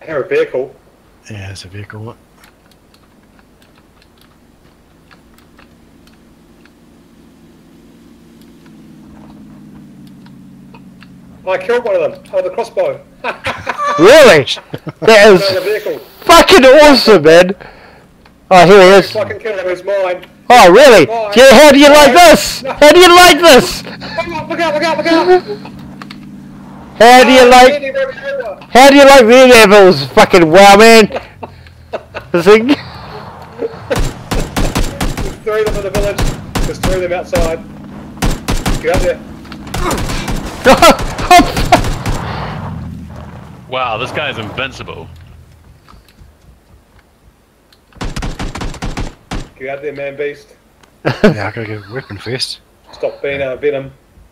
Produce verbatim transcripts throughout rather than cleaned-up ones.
hear a vehicle. Yeah, it's a vehicle. I killed one of them. Oh, the crossbow. Really? That is fucking awesome, man. Oh, here he is. Fucking kill him. It's mine. Oh, really? Mine. Yeah, how do you like this? No. How do you like this? Look out! Look out! Look out! Look out! How do you Oh, like? really, really, really. How do you like the apples? Fucking Whauman. Thing. There's three of them in the village. There's three of them outside. Get out there. Wow, this guy's invincible. Get out there, man beast. Yeah, I gotta get a weapon first. Stop being a venom.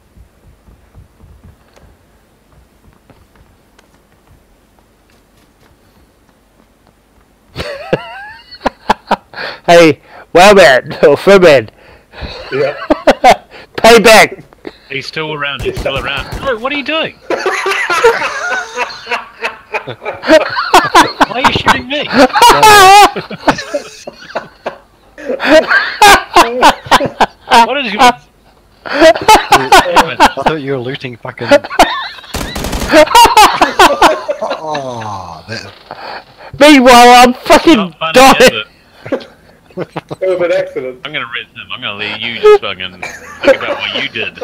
Hey, Whauman or Whauman. Yeah. Payback. He's still around, he's still around. Oh, what are you doing? Why are you shooting me? What is you... I thought you were looting fucking... Oh, that... Meanwhile, I'm fucking dying. It was an accident. I'm gonna res him. I'm gonna let you just fucking think about what you did.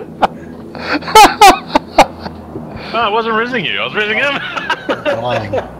Oh, I wasn't resing you. I was resing him. Lying.